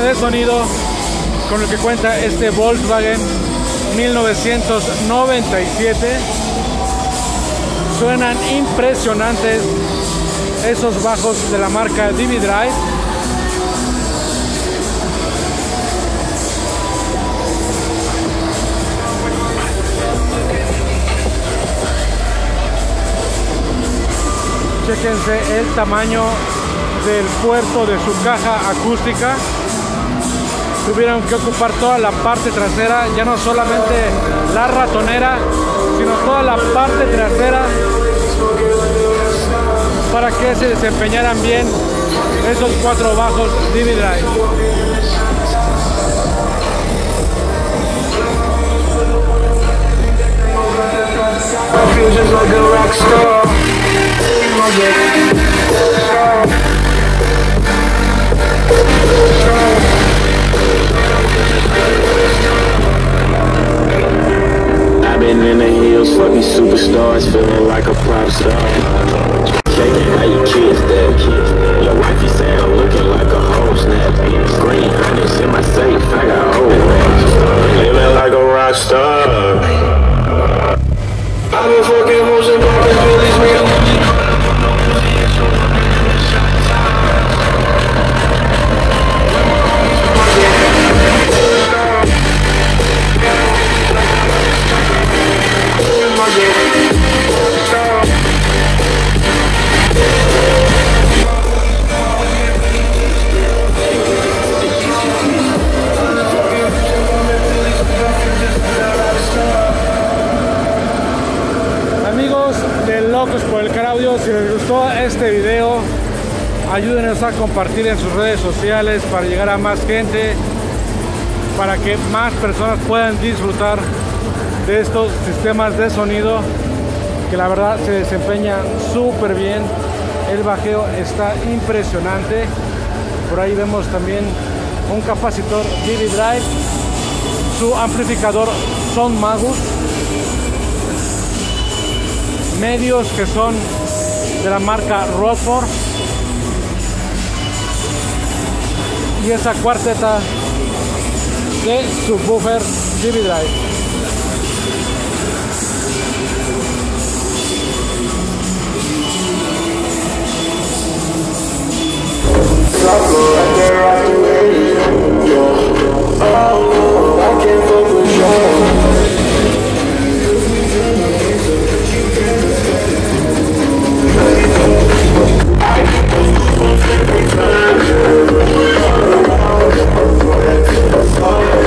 de sonido con el que cuenta este Volkswagen 1997. Suenan impresionantes esos bajos de la marca DB-Drive. Chéquense el tamaño del puerto de su caja acústica. Tuvieron que ocupar toda la parte trasera, ya no solamente la ratonera, sino toda la parte trasera, para que se desempeñaran bien esos 4 bajos DB-Drive. I've been in the hills, fucking superstars, feeling like a pop star. Shaking how you kiss that. Your wifey say I'm looking like a whole snap. Green honey's in my safe, I got old racks. Living like a rock star. I've been fucking hoes and broken Billy's real. Amigos de Locos por el Car Audio, si les gustó este video, ayúdenos a compartir en sus redes sociales para llegar a más gente, para que más personas puedan disfrutar de estos sistemas de sonido que la verdad se desempeñan súper bien. El bajeo está impresionante. Por ahí vemos también un capacitor DB-Drive, su amplificador Sound Magus, medios que son de la marca Rockford, y esa cuarteta de subwoofer DB-Drive. Oh